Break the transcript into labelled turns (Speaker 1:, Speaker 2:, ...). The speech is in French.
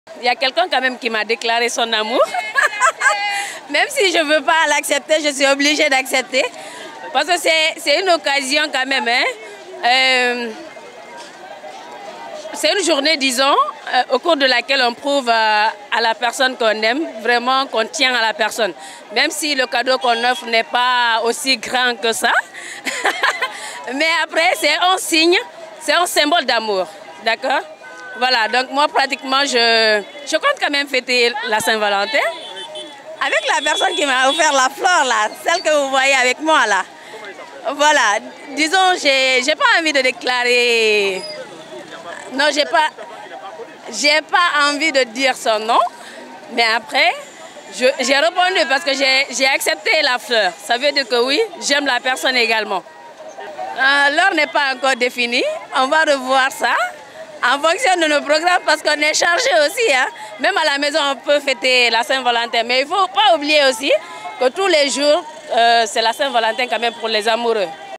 Speaker 1: Il y a quelqu'un quand même qui m'a déclaré son amour. Même si je ne veux pas l'accepter, je suis obligée d'accepter. Parce que c'est une occasion quand même. Hein. C'est une journée, disons, au cours de laquelle on prouve à la personne qu'on aime, vraiment qu'on tient à la personne. Même si le cadeau qu'on offre n'est pas aussi grand que ça. Mais après, c'est un signe, c'est un symbole d'amour. D'accord? Voilà, donc moi pratiquement, je compte quand même fêter la Saint-Valentin. Avec la personne qui m'a offert la fleur, là, celle que vous voyez avec moi, là. Voilà, disons, j'ai pas envie de déclarer... Non, j'ai pas envie de dire son nom, mais après, j'ai répondu parce que j'ai accepté la fleur. Ça veut dire que oui, j'aime la personne également. L'heure n'est pas encore définie, on va revoir ça en fonction de nos programmes parce qu'on est chargé aussi. Hein. Même à la maison, on peut fêter la Saint-Valentin, mais il ne faut pas oublier aussi que tous les jours, c'est la Saint-Valentin quand même pour les amoureux.